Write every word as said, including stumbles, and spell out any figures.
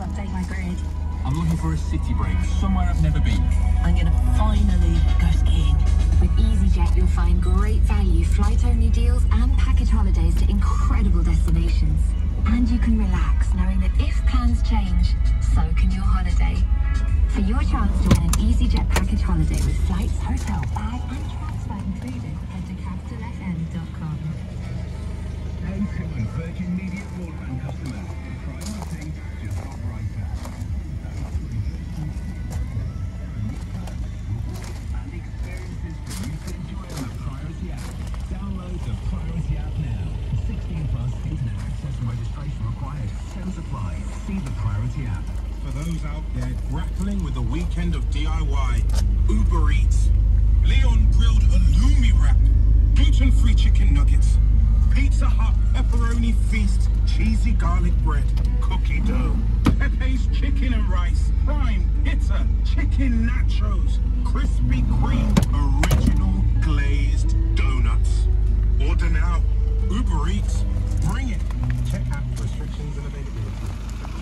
update my grid. I'm looking for a city break, somewhere I've never been. I'm gonna finally go skiing. With EasyJet, you'll find great value flight-only deals and package holidays to incredible destinations. And you can relax knowing that if plans change, so can your holiday. For your chance to win an EasyJet package holiday with flights, hotel, bag and transfer included, head to capital f m dot com. N two and Virgin Media broadband customers. Priority just operator. And experiences for you to enjoy on the Priority app. Download the Priority app now. sixteen plus internet access and registration required. Terms apply. See the Priority app. For those out there grappling with a weekend of D I Y, Uber Eats. Leon grilled halloumi wrap, gluten-free chicken nuggets, Pizza Hut pepperoni feast, cheesy garlic bread, cookie dough, Pepe's chicken and rice, prime pizza, chicken nachos, Krispy Kreme original glazed donuts. Order now. Uber Eats. Bring it. Check out restrictions and availability.